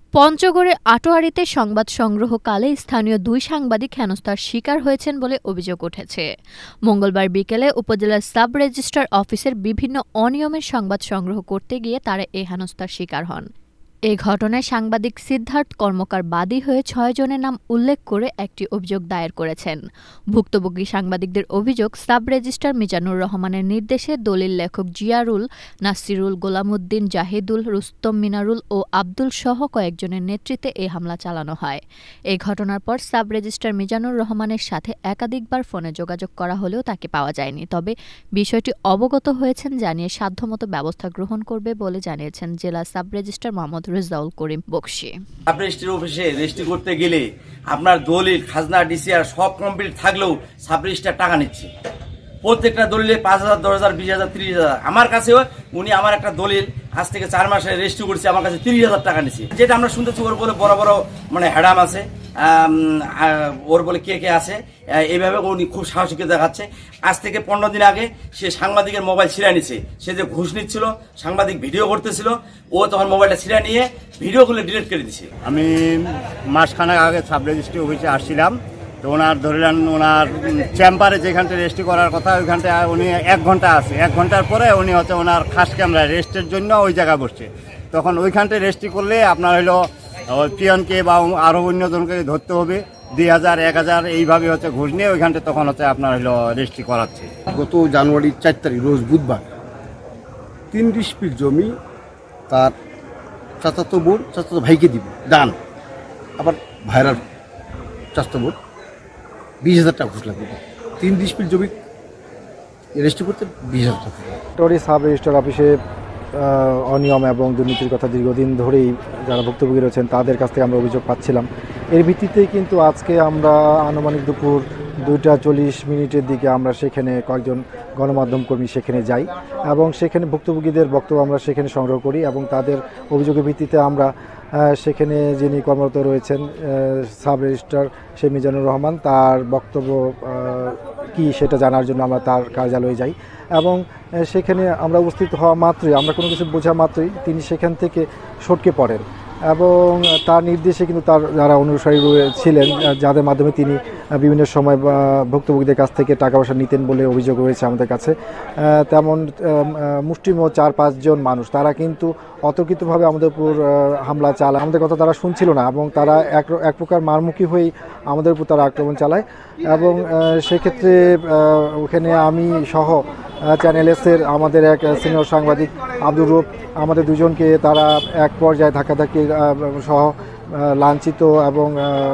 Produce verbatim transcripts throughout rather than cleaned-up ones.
পঞ্চগড়ে আটোয়ারীতে সংবাদ সংগ্রহকালে স্থানীয় দুই সাংবাদিক হেনস্থার শিকার হয়েছেন বলে অভিযোগ উঠেছে। মঙ্গলবার বিকেলে উপজেলার সাব রেজিস্ট্রার অফিসের বিভিন্ন অনিয়মের সংবাদ সংগ্রহ করতে গিয়ে তারা এ হেনস্থার শিকার হন। এ ঘটনায় সাংবাদিক সিদ্ধার্থ কর্মকার বাদী হয়ে ছয় জনের নাম উল্লেখ করে একটি অভিযোগ দায়ের করেছেন। ভুক্তভোগী সাংবাদিকদের অভিযোগ, সাব রেজিস্ট্রার মিজানুর রহমানের নির্দেশে দলিল লেখক জিয়ারুল, নাসিরুল, গোলামউদ্দিন, জাহিদুল, রুস্তম মিনারুল ও আব্দুল সহ কয়েকজনের নেতৃত্বে এ হামলা চালানো হয়। এ ঘটনার পর সাব রেজিস্ট্রার মিজানুর রহমানের সাথে একাধিকবার ফোনে যোগাযোগ করা হলেও তাকে পাওয়া যায়নি। তবে বিষয়টি অবগত হয়েছেন জানিয়ে সাধ্যমতো ব্যবস্থা গ্রহণ করবে বলে জানিয়েছেন জেলা sub registrar Mohammad Rezaul Karim Bakshi. Sub registry অফিসে রেজিস্ট্রি করতে গেলে আপনার দলিল, খাজনা, ডিসিআর সব কমপ্লিট থাকলেও সাব রেজিস্ট্রার টাকা নিচ্ছে। প্রত্যেকটা দলিলে পাঁচ হাজার, দশ হাজার, বিশ হাজার, তিরিশ হাজার। আমার কাছেও উনি আমার একটা দলিল আজ থেকে চার মাসে রেজিস্ট্রি করছে, আমার কাছে তিরিশ হাজার টাকা নিচ্ছে। যেটা আমরা শুনতেছি ওর বলে বড় বড় মানে হ্যাডাম আছে, ওর বলে কে কে আছে, এইভাবে উনি খুব সাহসিকতা দেখাচ্ছে। আজ থেকে পনেরো দিন আগে সে সাংবাদিকের মোবাইল ছিঁড়ে নিচ্ছে। সে যে ঘুষ নিচ্ছিল, সাংবাদিক ভিডিও করতেছিল, ও তখন মোবাইলটা ছিঁড়ে নিয়ে ভিডিওগুলো ডিলিট করে দিচ্ছে। আমি মাসখানেক আগে সাব রেজিস্ট্রি অফিসে আসছিলাম, তো ওনার ধরলেন ওনার চেম্বারে যেখানটা রেজিস্ট্রি করার কথা ওইখানটা উনি এক ঘন্টা আছে। এক ঘন্টার পরে উনি হচ্ছে ওনার খাস ক্যামেরায় রেজিস্ট্রির জন্য ওই জায়গায় বসছে। তখন ওইখানটায় রেজিস্ট্রি করলে আপনার হলো পিয়নকে বা আরও অন্যজনকে ধরতে হবে, দুই হাজার, এক হাজার এইভাবে হচ্ছে ঘুষ নিয়ে ওইখানটা তখন হচ্ছে আপনার হলো রেজিস্ট্রি করাচ্ছে। গত জানুয়ারির চার তারিখ রোজ বুধবার তিন ডিসপিট জমি তার চাচাতো বোন চাচাতো ভাইকে দিব দান, আবার ভাইরার চাচাতো বোন বিশ হাজার টাকা ঘুষ লাগবে। তিন ডিসপিট জমি রেজিস্ট্রি করতে বিশ হাজার টাকা। আটোয়ারী সাব রেজিস্ট্রার অফিসে অনিয়ম এবং দুর্নীতির কথা দীর্ঘদিন ধরেই যারা ভুক্তভোগী রয়েছেন তাদের কাছ থেকে আমরা অভিযোগ পাচ্ছিলাম। এর ভিত্তিতেই কিন্তু আজকে আমরা আনুমানিক দুপুর দুইটা চল্লিশ মিনিটের দিকে আমরা সেখানে কয়েকজন গণমাধ্যম কর্মী সেখানে যাই এবং সেখানে ভুক্তভোগীদের বক্তব্য আমরা সেখানে সংগ্রহ করি এবং তাদের অভিযোগের ভিত্তিতে আমরা সেখানে যিনি কর্মরত রয়েছেন সাব রেজিস্ট্রার শেখ মিজানুর রহমান, তার বক্তব্য কি সেটা জানার জন্য আমরা তার কার্যালয়ে যাই এবং সেখানে আমরা উপস্থিত হওয়া মাত্রই, আমরা কোনো কিছু বোঝা মাত্রই তিনি সেখান থেকে সটকে পড়েন এবং তার নির্দেশে কিন্তু তার যারা অনুসারী ছিলেন, যাদের মাধ্যমে তিনি বিভিন্ন সময় ভুক্তভোগীদের কাছ থেকে টাকা পয়সা নিতেন বলে অভিযোগ রয়েছে আমাদের কাছে, তেমন মুষ্টিমেয় চার পাঁচজন মানুষ তারা কিন্তু অতর্কিতভাবে আমাদের উপর হামলা চালায়। আমাদের কথা তারা শুনছিল না এবং তারা এক এক প্রকার মারমুখী হয়েই আমাদের উপর তারা আক্রমণ চালায় এবং সেক্ষেত্রে ওখানে আমি সহ চ্যানেল এসের আমাদের এক সিনিয়র সাংবাদিক আব্দুর রূপ, আমাদের দুজনকে তারা এক পর্যায়ে ধাক্কাধাক্কি সহ লাঞ্ছিত এবং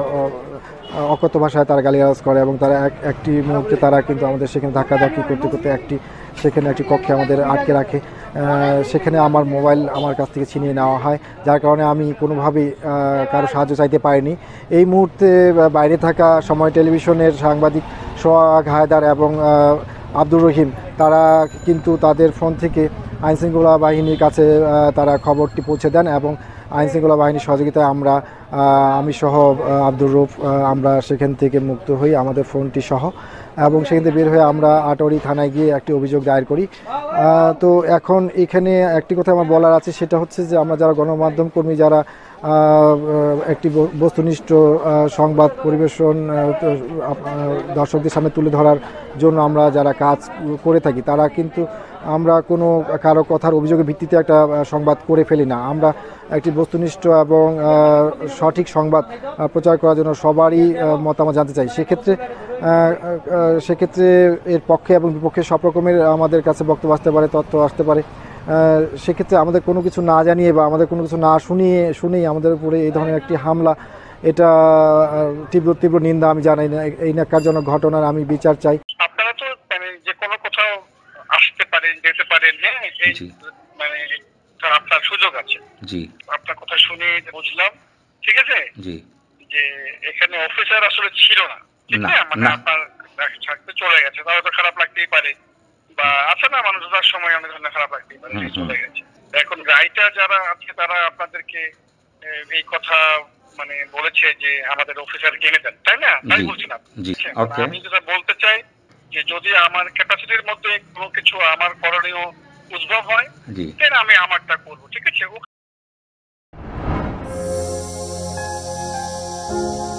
অকথ্য ভাষায় তারা গালিগালাজ করে এবং তারা এক একটি মুহূর্তে তারা কিন্তু আমাদের সেখানে ধাক্কাধাক্কি করতে করতে একটি সেখানে একটি কক্ষে আমাদের আটকে রাখে। সেখানে আমার মোবাইল আমার কাছ থেকে ছিনিয়ে নেওয়া হয়, যার কারণে আমি কোনোভাবেই কারো সাহায্য চাইতে পারিনি। এই মুহূর্তে বাইরে থাকা সময় টেলিভিশনের সাংবাদিক সোহাগ হায়দার এবং আব্দুর রহিম তারা কিন্তু তাদের ফোন থেকে আইনশৃঙ্খলা বাহিনীর কাছে তারা খবরটি পৌঁছে দেন এবং আইনশৃঙ্খলা বাহিনীর সহযোগিতায় আমরা আমি সহ আব্দুর রূপ আমরা সেখান থেকে মুক্ত হই আমাদের ফোনটি সহ এবং সেখান থেকে বের হয়ে আমরা আটোয়ারী থানায় গিয়ে একটি অভিযোগ দায়ের করি। তো এখন এখানে একটি কথা আমার বলার আছে, সেটা হচ্ছে যে আমরা যারা গণমাধ্যম কর্মী যারা একটি বস্তুনিষ্ঠ সংবাদ পরিবেশন দর্শকদের সামনে তুলে ধরার জন্য আমরা যারা কাজ করে থাকি তারা কিন্তু আমরা কোনো কারো কথার অভিযোগের ভিত্তিতে একটা সংবাদ করে ফেলি না। আমরা একটি বস্তুনিষ্ঠ এবং সঠিক সংবাদ প্রচার করার জন্য সবারই মতামত জানতে চাই। সেক্ষেত্রে সেক্ষেত্রে এর পক্ষে এবং বিপক্ষে সব রকমের আমাদের কাছে বক্তব্য আসতে পারে, তথ্য আসতে পারে। সেক্ষেত্রে আমাদের কোনো কিছু না জানিয়ে বা আমাদের কোনো কিছু না শুনিয়ে শুনেই আমাদের উপরে এই ধরনের একটি হামলা, এটা তীব্র তীব্র নিন্দা আমি জানাই না। এই ন্যাক্কারজনক ঘটনার আমি বিচার চাই। আপনারা তো মানে যে কোনো কোথাও আসতে পারেন, যেতে পারেন, হ্যাঁ, মানে আপনার সুযোগ আছে। জি, আপনার কথা শুনে বুঝলাম, ঠিক আছে, জি, যে এখানে অফিসার আসলে ছিল না, ঠিক না, মানে আপনার থাকতে চলে গেছে, তাহলে তো খারাপ লাগতেই পারে, বা আছে না মানুষ যার সময় অনেক ধরনের খারাপ লাগতেই পারে, চলে গেছে। এখন রাইটার যারা আছে তারা আপনাদেরকে এই কথা মানে বলেছে যে আমাদের অফিসার কিনে দেন, তাই না? তাই বলছি না, আমি যেটা বলতে চাই যে যদি আমার ক্যাপাসিটির মধ্যে কোনো কিছু আমার করণীয় উদ্ভব হয়, তাহলে আমি আমারটা করবো, ঠিক আছে। জি।